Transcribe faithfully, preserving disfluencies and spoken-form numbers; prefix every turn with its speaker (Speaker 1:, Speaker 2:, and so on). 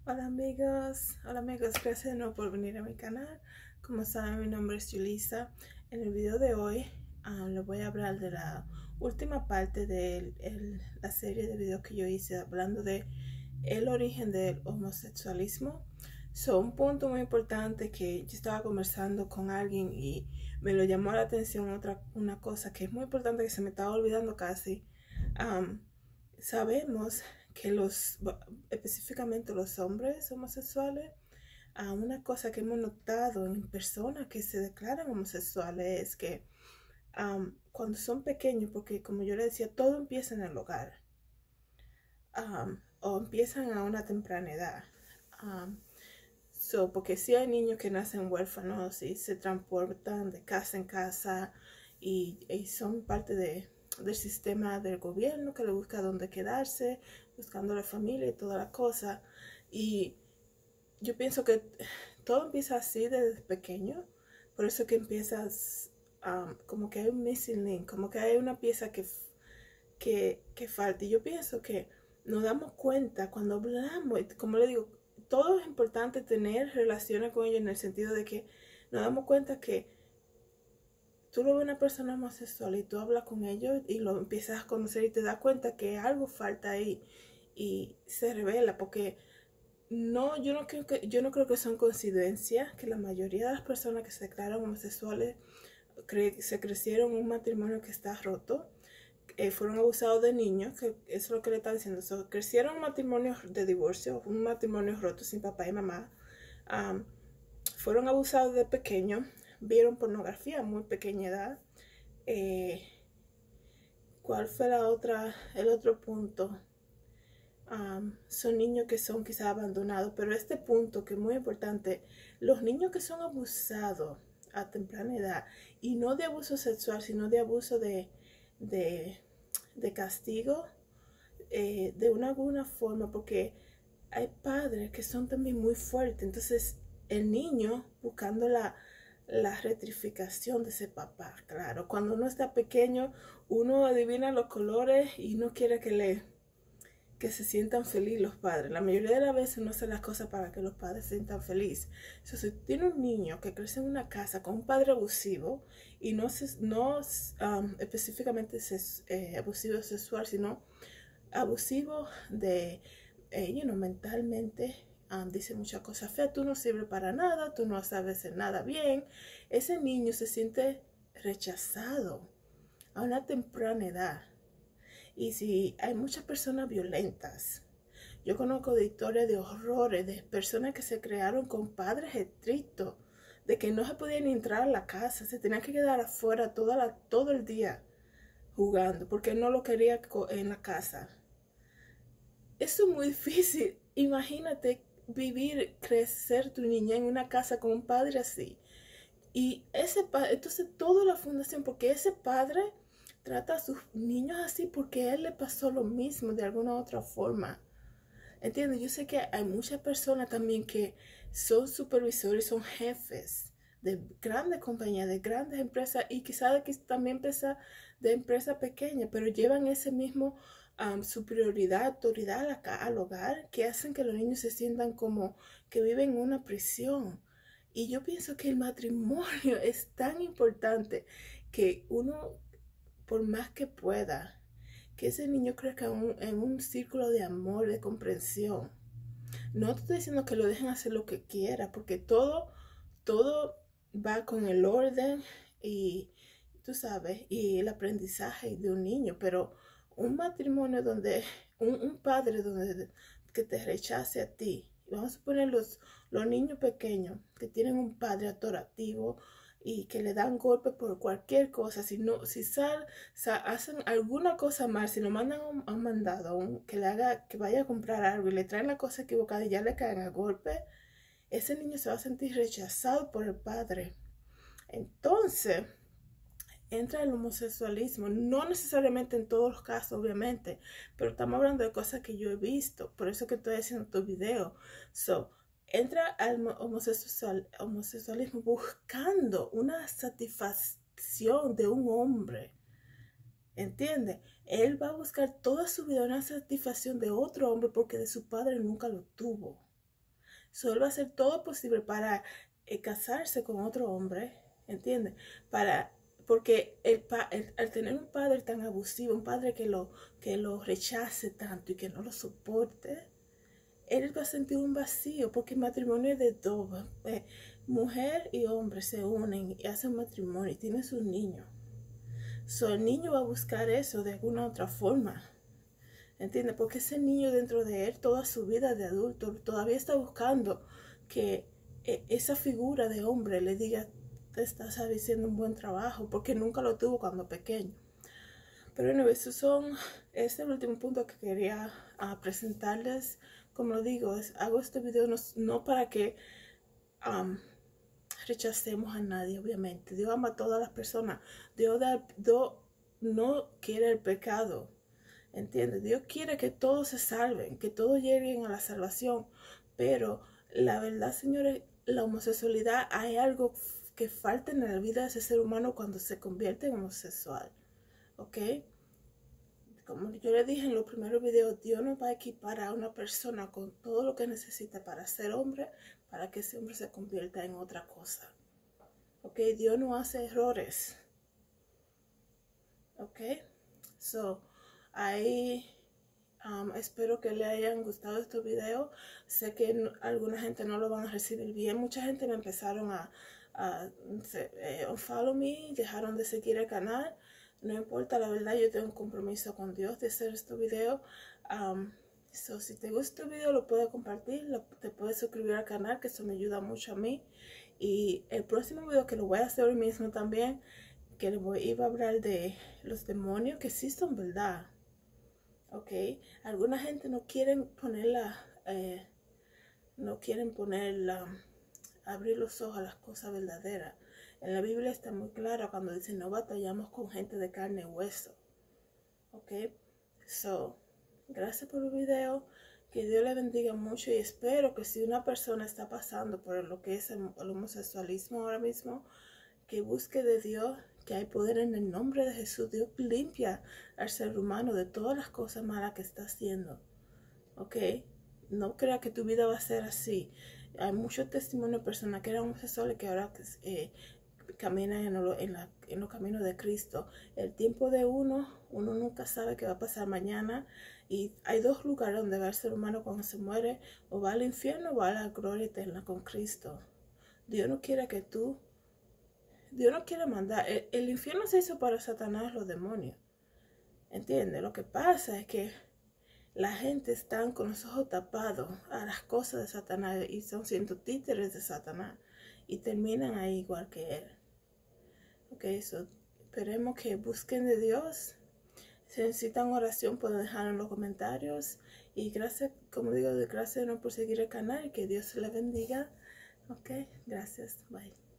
Speaker 1: Hola amigos, hola amigos, gracias de nuevo por venir a mi canal. Como saben, mi nombre es Julissa. En el video de hoy um, les voy a hablar de la última parte de el, la serie de videos que yo hice hablando de el origen del homosexualismo. So, un punto muy importante que yo estaba conversando con alguien y me lo llamó la atención otra una cosa que es muy importante que se me estaba olvidando casi. Um, sabemos que los, específicamente los hombres homosexuales, a una cosa que hemos notado en personas que se declaran homosexuales es que um, cuando son pequeños, porque como yo le decía, todo empieza en el hogar, um, o empiezan a una temprana edad. Um, so, porque si sí hay niños que nacen huérfanos y se transportan de casa en casa y, y son parte de, del sistema del gobierno que le busca dónde quedarse, buscando la familia y toda la cosa. Y yo pienso que todo empieza así desde pequeño, por eso que empiezas um, como que hay un missing link, como que hay una pieza que, que, que falta. Y yo pienso que nos damos cuenta cuando hablamos, como le digo, todo es importante tener relaciones con ellos en el sentido de que nos damos cuenta que tú lo ves a una persona homosexual y tú hablas con ellos y lo empiezas a conocer y te das cuenta que algo falta ahí y se revela porque no, yo no creo que, yo no creo que son coincidencias que la mayoría de las personas que se declaran homosexuales cre se crecieron en un matrimonio que está roto, eh, fueron abusados de niños, que eso es lo que le está diciendo. So, crecieron en matrimonios de divorcio, un matrimonio roto sin papá y mamá, um, fueron abusados de pequeños, vieron pornografía a muy pequeña edad. Eh, ¿Cuál fue la otra, el otro punto? Um, son niños que son quizás abandonados, pero este punto que es muy importante, los niños que son abusados a temprana edad, y no de abuso sexual, sino de abuso de, de, de castigo, eh, de una alguna forma, porque hay padres que son también muy fuertes, entonces el niño buscando la, la rectificación de ese papá, claro, cuando uno está pequeño, uno adivina los colores y no quiere que le que se sientan felices los padres. La mayoría de las veces uno hace las cosas para que los padres se sientan felices. So, si tiene un niño que crece en una casa con un padre abusivo, y no, se, no um, específicamente ses, eh, abusivo sexual, sino abusivo de, eh, you know, mentalmente, um, dice muchas cosas feas, tú no sirves para nada, tú no sabes hacer nada bien, ese niño se siente rechazado a una temprana edad. Y si hay muchas personas violentas, yo conozco de historias de horrores, de personas que se crearon con padres estrictos, de que no se podían entrar a la casa, se tenían que quedar afuera toda la, todo el día jugando, porque no lo quería en la casa. Eso es muy difícil. Imagínate vivir, crecer tu niña en una casa con un padre así. Y ese padre, entonces toda la fundación, porque ese padre trata a sus niños así porque a él le pasó lo mismo de alguna otra forma. ¿Entiendes? Yo sé que hay muchas personas también que son supervisores, son jefes de grandes compañías, de grandes empresas y quizás también empresas de empresas pequeñas, pero llevan ese mismo um, superioridad, autoridad acá, al hogar, que hacen que los niños se sientan como que viven en una prisión. Y yo pienso que el matrimonio es tan importante que uno, por más que pueda, que ese niño crezca en un, en un círculo de amor, de comprensión. No te estoy diciendo que lo dejen hacer lo que quiera, porque todo, todo va con el orden y, tú sabes, y el aprendizaje de un niño, pero un matrimonio donde, un, un padre donde, que te rechace a ti, vamos a poner los, los niños pequeños que tienen un padre atorativo y que le dan golpes por cualquier cosa, si no, si sal, sal, hacen alguna cosa mal, si lo mandan a un, a un mandado, un, que le haga, que vaya a comprar algo y le traen la cosa equivocada y ya le caen a golpe, ese niño se va a sentir rechazado por el padre. Entonces, entra el homosexualismo, no necesariamente en todos los casos, obviamente, pero estamos hablando de cosas que yo he visto, por eso que estoy haciendo tu video. So, entra al homosexual, homosexualismo buscando una satisfacción de un hombre, ¿entiendes? Él va a buscar toda su vida una satisfacción de otro hombre porque de su padre nunca lo tuvo. So, él va a hacer todo posible para eh, casarse con otro hombre, ¿entiendes? Para, porque el, el, al tener un padre tan abusivo, un padre que lo, que lo rechace tanto y que no lo soporte, él va a sentir un vacío, porque el matrimonio es de dos. Eh, mujer y hombre se unen y hacen matrimonio y tienen sus niños. So, el niño va a buscar eso de alguna otra forma. ¿Entiendes? Porque ese niño dentro de él, toda su vida de adulto, todavía está buscando que eh, esa figura de hombre le diga, te estás haciendo un buen trabajo, porque nunca lo tuvo cuando pequeño. Pero bueno, esos son, este es el último punto que quería uh, presentarles. Como lo digo, es, hago este video no, no para que um, rechacemos a nadie, obviamente. Dios ama a todas las personas. Dios, da, Dios no quiere el pecado. ¿Entiendes? Dios quiere que todos se salven, que todos lleguen a la salvación. Pero la verdad, señores, la homosexualidad, hay algo que falta en la vida de ese ser humano cuando se convierte en homosexual. ¿Ok? Como yo le dije en los primeros videos, Dios nos va a equipar a una persona con todo lo que necesita para ser hombre, para que ese hombre se convierta en otra cosa. ¿Ok? Dios no hace errores. ¿Ok? So, ahí um, espero que le hayan gustado estos videos. Sé que no, alguna gente no lo van a recibir bien. Mucha gente me empezaron a, a eh, unfollow me, dejaron de seguir el canal. No importa, la verdad, yo tengo un compromiso con Dios de hacer estos videos. Um, so, si te gusta el video, lo puedes compartir, lo, te puedes suscribir al canal, que eso me ayuda mucho a mí. Y el próximo video, que lo voy a hacer hoy mismo también, que le voy, iba a hablar de los demonios, que sí son verdad. Ok, alguna gente no quieren ponerla, eh, no quieren ponerla, abrir los ojos a las cosas verdaderas. En la Biblia está muy claro cuando dice no batallamos con gente de carne y hueso. Ok, so, gracias por el video, que Dios le bendiga mucho y espero que si una persona está pasando por lo que es el, el homosexualismo ahora mismo, que busque de Dios, que hay poder en el nombre de Jesús. Dios limpia al ser humano de todas las cosas malas que está haciendo. Ok, no crea que tu vida va a ser así. Hay muchos testimonios de personas que eran homosexuales que ahora eh, caminan en, lo, en, la, en los caminos de Cristo. El tiempo de uno, uno nunca sabe qué va a pasar mañana. Y hay dos lugares donde va el ser humano cuando se muere: o va al infierno o va a la gloria eterna con Cristo. Dios no quiere que tú, Dios no quiere mandar, el, el infierno se hizo para Satanás, los demonios. ¿Entiendes? Lo que pasa es que la gente está con los ojos tapados a las cosas de Satanás y son siendo títeres de Satanás y terminan ahí igual que él. Ok, so, esperemos que busquen de Dios. Si necesitan oración, pueden dejarlo en los comentarios. Y gracias, como digo, gracias no por seguir el canal y que Dios les bendiga. Ok, gracias. Bye.